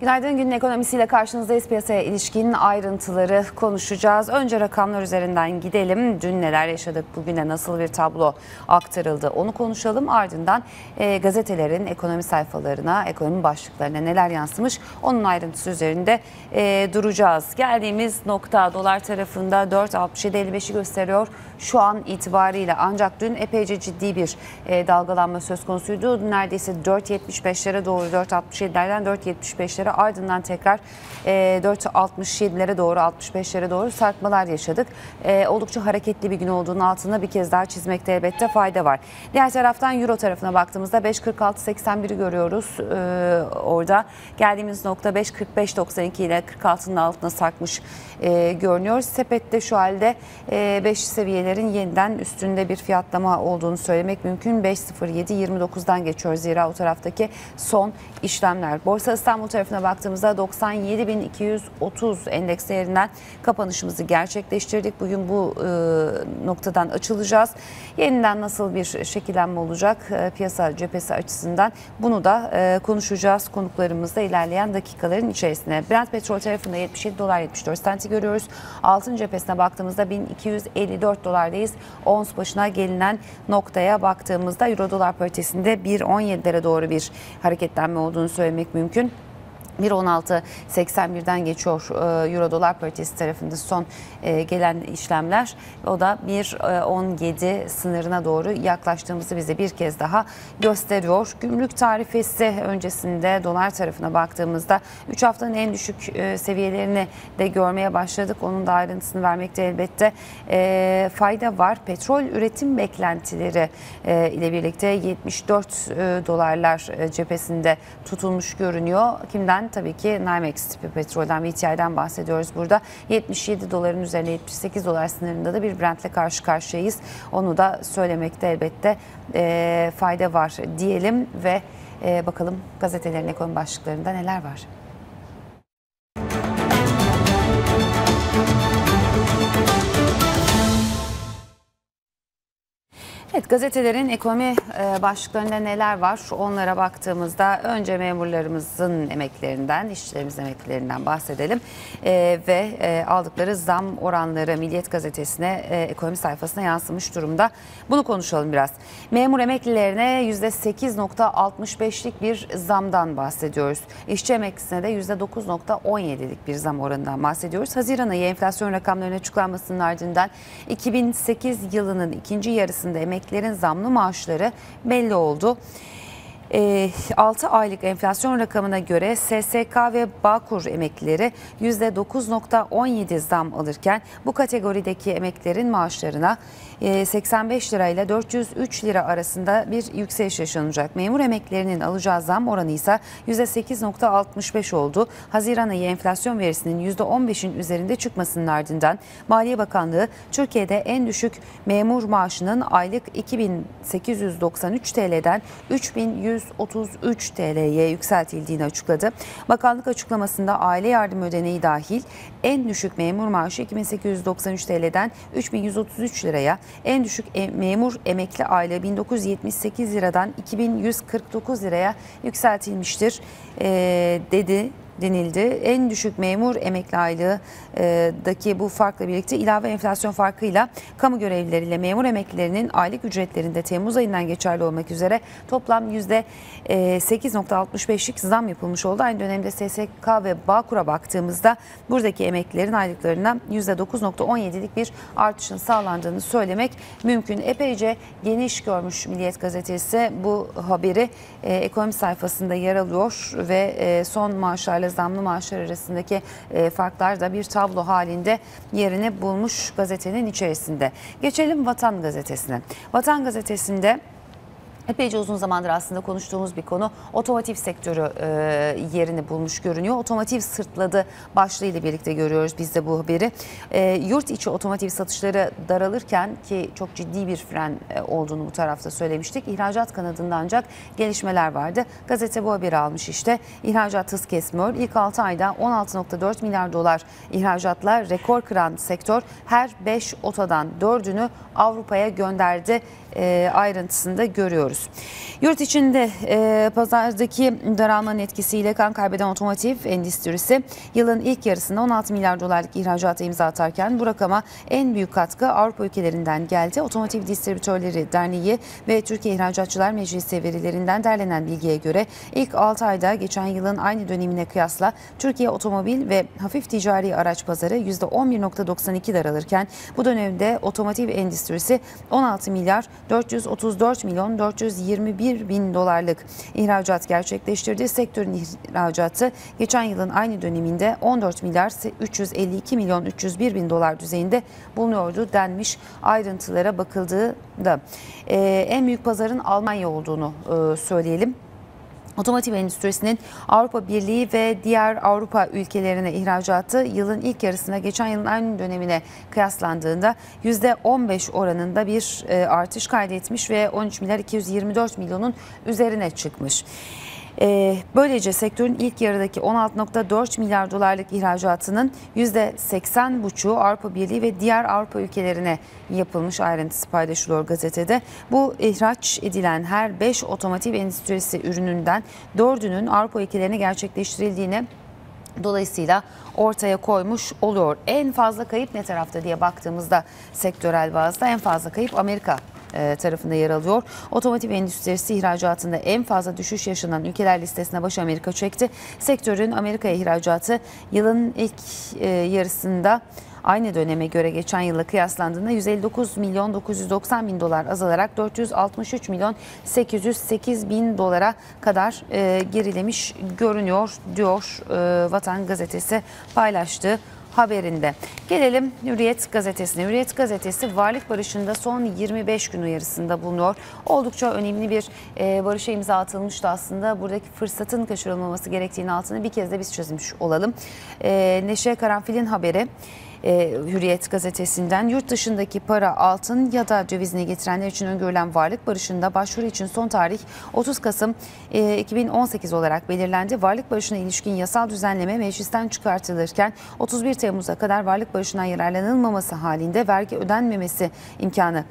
Günaydın, günün ekonomisiyle karşınızdayız. Piyasaya ilişkin ayrıntıları konuşacağız. Önce rakamlar üzerinden gidelim. Dün neler yaşadık, bugüne nasıl bir tablo aktarıldı onu konuşalım. Ardından gazetelerin ekonomi sayfalarına, ekonomi başlıklarına neler yansımış onun ayrıntısı üzerinde duracağız. Geldiğimiz nokta dolar tarafında 4.67.55'i gösteriyor şu an itibariyle. Ancak dün epeyce ciddi bir dalgalanma söz konusuydu. Neredeyse 4.75'lere doğru, 4.67'lerden 4.75'lere, ardından tekrar 4.67'lere doğru, 65'lere doğru sarkmalar yaşadık. Oldukça hareketli bir gün olduğunun altına bir kez daha çizmekte elbette fayda var. Diğer taraftan Euro tarafına baktığımızda 5.46.81'i görüyoruz. Orada geldiğimiz nokta 5.45.92 ile 46'nın altına sarkmış görünüyor. Sepette şu halde 5 seviyelerin yeniden üstünde bir fiyatlama olduğunu söylemek mümkün. 5.07.29'dan geçiyor zira o taraftaki son işlemler. Borsa İstanbul tarafına baktığımızda 97.230 endeks değerinden kapanışımızı gerçekleştirdik. Bugün bu noktadan açılacağız. Yeniden nasıl bir şekillenme olacak piyasa cephesi açısından bunu da konuşacağız konuklarımızla ilerleyen dakikaların içerisinde. Brent petrol tarafında $77.74 görüyoruz. Altın cephesine baktığımızda 1254 dolardayız. Ons başına gelinen noktaya baktığımızda Euro dolar paritesinde 1.17'lere doğru bir hareketlenme olduğunu söylemek mümkün. 1.16.81'den geçiyor Euro dolar paritesi tarafında son gelen işlemler. O da 1.17 sınırına doğru yaklaştığımızı bize bir kez daha gösteriyor. Gümrük tarifesi öncesinde dolar tarafına baktığımızda 3 haftanın en düşük seviyelerini de görmeye başladık. Onun da ayrıntısını vermekte elbette fayda var. Petrol üretim beklentileri ile birlikte 74 dolarlar cephesinde tutulmuş görünüyor. Kimden? Tabii ki NYMEX tipi petrolden, VTI'den bahsediyoruz burada. 77 doların üzerine 78 dolar sınırında da bir Brent'le karşı karşıyayız. Onu da söylemekte elbette fayda var diyelim ve bakalım gazetelerin ekonomi başlıklarında neler var. Evet, gazetelerin ekonomi başlıklarında neler var onlara baktığımızda önce memurlarımızın emeklerinden, işçilerimizin emeklerinden bahsedelim ve aldıkları zam oranları Milliyet gazetesine ekonomi sayfasına yansımış durumda. Bunu konuşalım biraz. Memur emeklilerine %8.65'lik bir zamdan bahsediyoruz. İşçi emeklisine de %9.17'lik bir zam oranından bahsediyoruz. Haziran ayı enflasyon rakamlarının açıklanmasının ardından 2008 yılının ikinci yarısında emeklilerin zamlı maaşları belli oldu. 6 aylık enflasyon rakamına göre SSK ve Bağkur emeklileri %9.17 zam alırken bu kategorideki emeklilerin maaşlarına 85 lira ile 403 lira arasında bir yükseliş yaşanacak. Memur emeklilerinin alacağı zam oranı ise %8.65 oldu. Haziran ayı enflasyon verisinin %15'in üzerinde çıkmasının ardından Maliye Bakanlığı Türkiye'de en düşük memur maaşının aylık 2.893 TL'den 3.133 TL'ye yükseltildiğini açıkladı. Bakanlık açıklamasında aile yardım ödeneği dahil en düşük memur maaşı 2.893 TL'den 3.133 liraya, en düşük memur emekli aylığı 1978 liradan 2149 liraya yükseltilmiştir denildi. En düşük memur emekli aylığındaki bu farkla birlikte ilave enflasyon farkıyla kamu görevlileriyle memur emeklilerinin aylık ücretlerinde Temmuz ayından geçerli olmak üzere toplam %8.65'lik zam yapılmış oldu. Aynı dönemde SSK ve Bağkur'a baktığımızda buradaki emeklilerin aylıklarına %9.17'lik bir artışın sağlandığını söylemek mümkün. Epeyce geniş görmüş Milliyet gazetesi bu haberi ekonomi sayfasında yer alıyor ve son maaşlarla zamlı maaşlar arasındaki farklar da bir tablo halinde yerini bulmuş gazetenin içerisinde. Geçelim Vatan Gazetesi'ne. Vatan Gazetesi'nde epeyce uzun zamandır aslında konuştuğumuz bir konu, otomotiv sektörü yerini bulmuş görünüyor. Otomotiv sırtladı başlığıyla birlikte görüyoruz biz de bu haberi. Yurt içi otomotiv satışları daralırken, ki çok ciddi bir fren olduğunu bu tarafta söylemiştik, ihracat kanadında ancak gelişmeler vardı. Gazete bu haberi almış işte. İhracat hız kesmiyor. İlk 6 ayda 16.4 milyar dolar ihracatla rekor kıran sektör her 5 otodan 4'ünü Avrupa'ya gönderdi ayrıntısında görüyoruz. konuşuyoruz. Yurt içinde pazardaki daralmanın etkisiyle kan kaybeden otomotiv endüstrisi yılın ilk yarısında 16 milyar dolarlık ihracata imza atarken bu rakama en büyük katkı Avrupa ülkelerinden geldi. Otomotiv Distribütörleri Derneği ve Türkiye İhracatçılar Meclisi verilerinden derlenen bilgiye göre ilk 6 ayda geçen yılın aynı dönemine kıyasla Türkiye otomobil ve hafif ticari araç pazarı %11,92 daralırken bu dönemde otomotiv endüstrisi 16 milyar 434 milyon 421 bin dolarlık ihracat gerçekleştirdi. Sektörün ihracatı geçen yılın aynı döneminde 14 milyar 352 milyon 301 bin dolar düzeyinde bulunuyordu denmiş. Ayrıntılara bakıldığında en büyük pazarın Almanya olduğunu söyleyelim. Otomotiv endüstrisinin Avrupa Birliği ve diğer Avrupa ülkelerine ihracatı yılın ilk yarısına geçen yılın aynı dönemine kıyaslandığında %15 oranında bir artış kaydetmiş ve 13 milyar 224 milyonun üzerine çıkmış. Böylece sektörün ilk yarıdaki 16,4 milyar dolarlık ihracatının %80,5'u Avrupa Birliği ve diğer Avrupa ülkelerine yapılmış, ayrıntısı paylaşılıyor gazetede. Bu ihraç edilen her 5 otomotiv endüstrisi ürününden 4'ünün Avrupa ülkelerine gerçekleştirildiğini dolayısıyla ortaya koymuş oluyor. En fazla kayıp ne tarafta diye baktığımızda sektörel bazda en fazla kayıp Amerika tarafında yer alıyor. Otomotiv endüstrisi ihracatında en fazla düşüş yaşanan ülkeler listesine baş Amerika çekti. Sektörün Amerika'ya ihracatı yılın ilk yarısında aynı döneme göre geçen yılla kıyaslandığında 159 milyon 990 bin dolar azalarak 463 milyon 808 bin dolara kadar gerilemiş görünüyor diyor Vatan Gazetesi paylaştığı haberinde. Gelelim Hürriyet Gazetesi'ne. Hürriyet Gazetesi varlık barışında son 25 gün uyarısında bulunuyor. Oldukça önemli bir barışa imza atılmıştı aslında. Buradaki fırsatın kaçırılmaması gerektiğini altını bir kez de biz çözmüş olalım. Neşe Karanfil'in haberi. Hürriyet gazetesinden yurt dışındaki para, altın ya da dövizini getirenler için öngörülen varlık barışında başvuru için son tarih 30 Kasım 2018 olarak belirlendi. Varlık barışına ilişkin yasal düzenleme meclisten çıkartılırken 31 Temmuz'a kadar varlık barışından yararlanılmaması halinde vergi ödenmemesi imkanı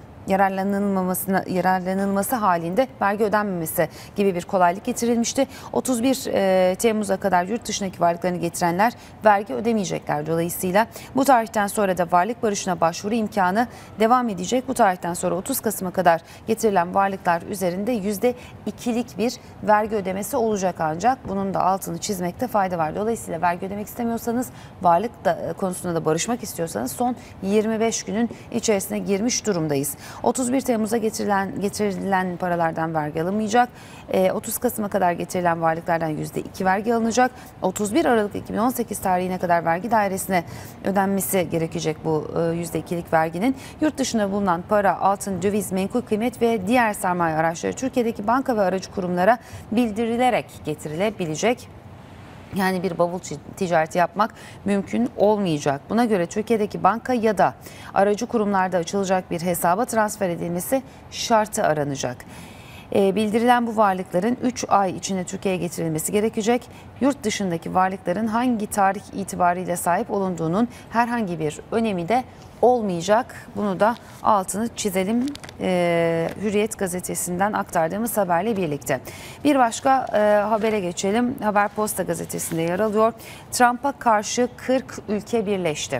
yararlanılması halinde vergi ödenmemesi gibi bir kolaylık getirilmişti. 31 Temmuz'a kadar yurt dışındaki varlıklarını getirenler vergi ödemeyecekler. Dolayısıyla bu tarihten sonra da varlık barışına başvuru imkanı devam edecek. Bu tarihten sonra 30 Kasım'a kadar getirilen varlıklar üzerinde %2'lik bir vergi ödemesi olacak ancak bunun da altını çizmekte fayda var. Dolayısıyla vergi ödemek istemiyorsanız, varlık konusunda da barışmak istiyorsanız son 25 günün içerisine girmiş durumdayız. 31 Temmuz'a getirilen paralardan vergi alınmayacak. 30 Kasım'a kadar getirilen varlıklardan %2 vergi alınacak. 31 Aralık 2018 tarihine kadar vergi dairesine ödenmesi gerekecek bu %2'lik verginin. Yurt dışında bulunan para, altın, döviz, menkul kıymet ve diğer sermaye araçları Türkiye'deki banka ve aracı kurumlara bildirilerek getirilebilecek. Yani bir bavul ticareti yapmak mümkün olmayacak. Buna göre Türkiye'deki banka ya da aracı kurumlarda açılacak bir hesaba transfer edilmesi şartı aranacak. Bildirilen bu varlıkların 3 ay içinde Türkiye'ye getirilmesi gerekecek. Yurt dışındaki varlıkların hangi tarih itibariyle sahip olunduğunun herhangi bir önemi de olmayacak. Bunu da altını çizelim Hürriyet gazetesinden aktardığımız haberle birlikte. Bir başka habere geçelim. Haber Posta gazetesinde yer alıyor. Trump'a karşı 40 ülke birleşti.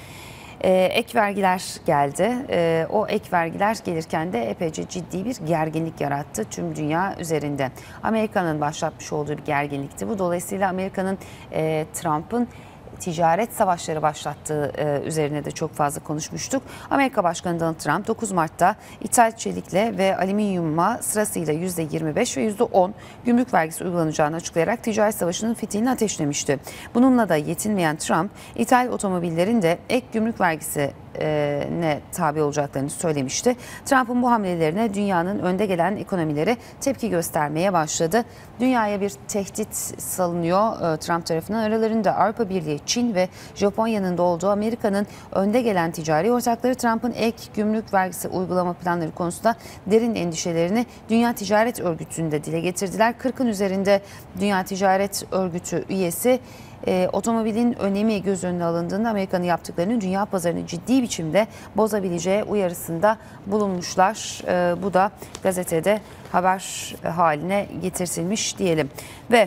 Ek vergiler geldi. O ek vergiler gelirken de epeyce ciddi bir gerginlik yarattı tüm dünya üzerinde. Amerika'nın başlatmış olduğu bir gerginlikti bu. Dolayısıyla Amerika'nın Trump'ın ticaret savaşları başlattığı üzerine de çok fazla konuşmuştuk. Amerika Başkanı Donald Trump 9 Mart'ta ithal çelikle ve alüminyuma sırasıyla %25 ve %10 gümrük vergisi uygulanacağını açıklayarak ticaret savaşının fitilini ateşlemişti. Bununla da yetinmeyen Trump, ithal otomobillerin de ek gümrük vergisi ne tabi olacaklarını söylemişti. Trump'ın bu hamlelerine dünyanın önde gelen ekonomileri tepki göstermeye başladı. Dünyaya bir tehdit salınıyor Trump tarafından. Aralarında Avrupa Birliği, Çin ve Japonya'nın da olduğu Amerika'nın önde gelen ticari ortakları Trump'ın ek gümrük vergisi uygulama planları konusunda derin endişelerini Dünya Ticaret Örgütü'nde dile getirdiler. 40'ın üzerinde Dünya Ticaret Örgütü üyesi Otomobilin önemi göz önüne alındığında Amerika'nın yaptıklarının dünya pazarını ciddi biçimde bozabileceği uyarısında bulunmuşlar. Bu da gazetede haber haline getirtilmiş diyelim. Ve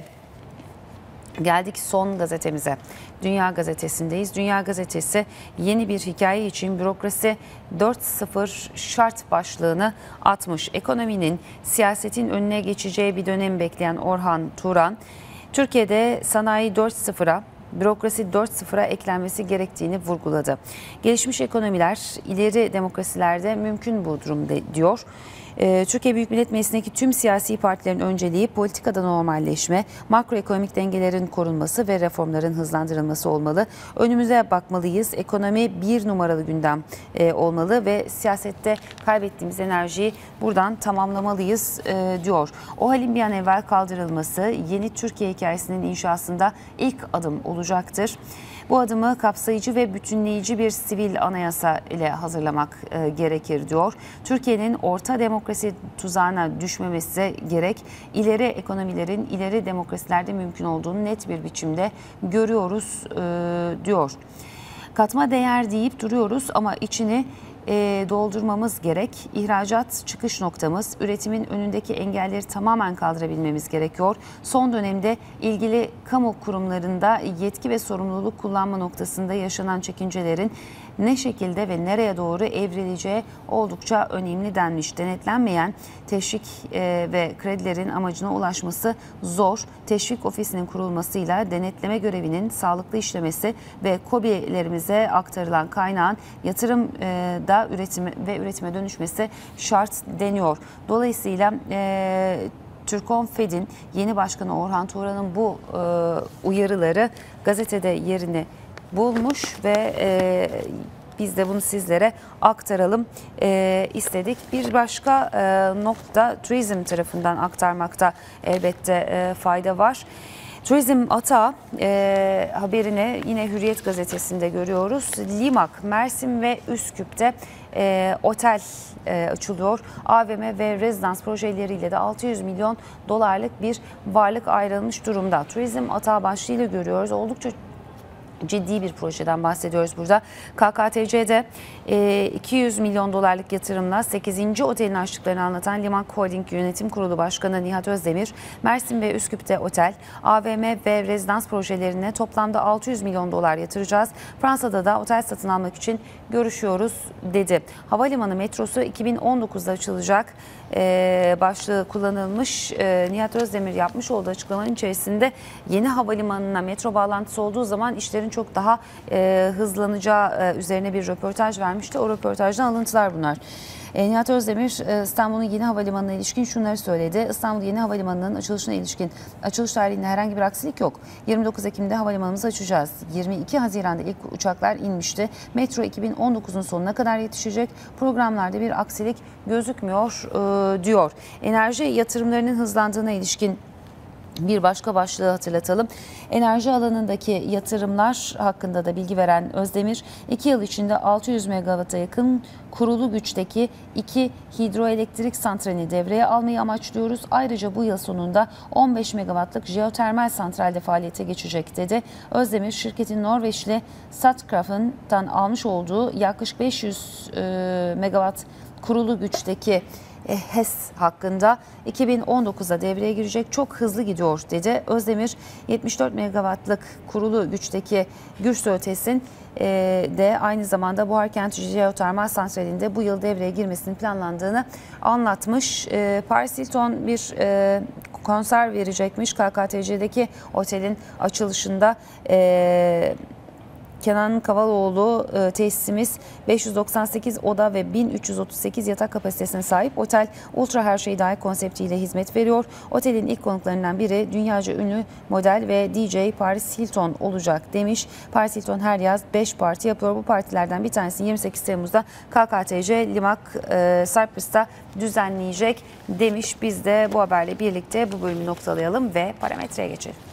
geldik son gazetemize. Dünya Gazetesi'ndeyiz. Dünya Gazetesi yeni bir hikaye için bürokrasi 4.0 şart başlığını atmış. Ekonominin, siyasetin önüne geçeceği bir dönem bekleyen Orhan Turan, Türkiye'de sanayi 4.0'a, bürokrasi 4.0'a eklenmesi gerektiğini vurguladı. Gelişmiş ekonomiler, ileri demokrasilerde mümkün bu durum diyor. Türkiye Büyük Millet Meclisi'ndeki tüm siyasi partilerin önceliği politikada normalleşme, makroekonomik dengelerin korunması ve reformların hızlandırılması olmalı. Önümüze bakmalıyız. Ekonomi bir numaralı gündem olmalı ve siyasette kaybettiğimiz enerjiyi buradan tamamlamalıyız diyor. O halin bir an evvel kaldırılması yeni Türkiye hikayesinin inşasında ilk adım olacaktır. Bu adımı kapsayıcı ve bütünleyici bir sivil anayasa ile hazırlamak gerekir diyor. Türkiye'nin orta demokrasi tuzağına düşmemesi gerek. İleri ekonomilerin ileri demokrasilerde mümkün olduğunu net bir biçimde görüyoruz diyor. Katma değer deyip duruyoruz ama içini doldurmamız gerek. İhracat çıkış noktamız, üretimin önündeki engelleri tamamen kaldırabilmemiz gerekiyor. Son dönemde ilgili kamu kurumlarında yetki ve sorumluluk kullanma noktasında yaşanan çekincelerin ne şekilde ve nereye doğru evrileceği oldukça önemli denmiş. Denetlenmeyen teşvik ve kredilerin amacına ulaşması zor. Teşvik ofisinin kurulmasıyla denetleme görevinin sağlıklı işlemesi ve KOBİ'lerimize aktarılan kaynağın yatırımda üretime dönüşmesi şart deniyor. Dolayısıyla Türkonfed'in yeni başkanı Orhan Turan'ın bu uyarıları gazetede yerini bulmuş ve biz de bunu sizlere aktaralım istedik. Bir başka nokta turizm tarafından aktarmakta elbette fayda var. Turizm atağı haberini yine Hürriyet gazetesinde görüyoruz. Limak, Mersin ve Üsküp'te otel açılıyor. AVM ve rezidans projeleriyle de 600 milyon dolarlık bir varlık ayrılmış durumda. Turizm atağı başlığıyla görüyoruz. Oldukça ciddi bir projeden bahsediyoruz burada. KKTC'de 200 milyon dolarlık yatırımla 8. otelin açtıklarını anlatan Limak Holding Yönetim Kurulu Başkanı Nihat Özdemir, Mersin ve Üsküp'te otel, AVM ve rezidans projelerine toplamda 600 milyon dolar yatıracağız. Fransa'da da otel satın almak için görüşüyoruz dedi. Havalimanı metrosu 2019'da açılacak başlığı kullanılmış. Nihat Özdemir yapmış olduğu açıklamanın içerisinde yeni havalimanına metro bağlantısı olduğu zaman işlerin çok daha hızlanacağı üzerine bir röportaj vermişti. O röportajdan alıntılar bunlar. Nihat Özdemir İstanbul'un yeni havalimanına ilişkin şunları söyledi. İstanbul Yeni Havalimanı'nın açılışına ilişkin açılış tarihinde herhangi bir aksilik yok. 29 Ekim'de havalimanımızı açacağız. 22 Haziran'da ilk uçaklar inmişti. Metro 2019'un sonuna kadar yetişecek. Programlarda bir aksilik gözükmüyor diyor. Enerji yatırımlarının hızlandığına ilişkin bir başka başlığı hatırlatalım. Enerji alanındaki yatırımlar hakkında da bilgi veren Özdemir, 2 yıl içinde 600 megawata yakın kurulu güçteki 2 hidroelektrik santralini devreye almayı amaçlıyoruz. Ayrıca bu yıl sonunda 15 megawattlık jeotermal santralde faaliyete geçecek dedi. Özdemir, şirketin Norveçli Statkraft'tan almış olduğu yaklaşık 500 megawatt kurulu güçteki HES hakkında 2019'da devreye girecek, çok hızlı gidiyor dedi. Özdemir 74 megawattlık kurulu güçteki Gürsö HES'in de aynı zamanda Buharkent Jeotermal Santrali'nde bu yıl devreye girmesinin planlandığını anlatmış. Paris Hilton bir konser verecekmiş KKTC'deki otelin açılışında. Kenan Kavaloğlu tesisimiz 598 oda ve 1338 yatak kapasitesine sahip. Otel ultra her şey dahil konseptiyle hizmet veriyor. Otelin ilk konuklarından biri dünyaca ünlü model ve DJ Paris Hilton olacak demiş. Paris Hilton her yaz 5 parti yapıyor. Bu partilerden bir tanesi 28 Temmuz'da KKTC Limak Cyprus'ta düzenleyecek demiş. Biz de bu haberle birlikte bu bölümü noktalayalım ve parametreye geçelim.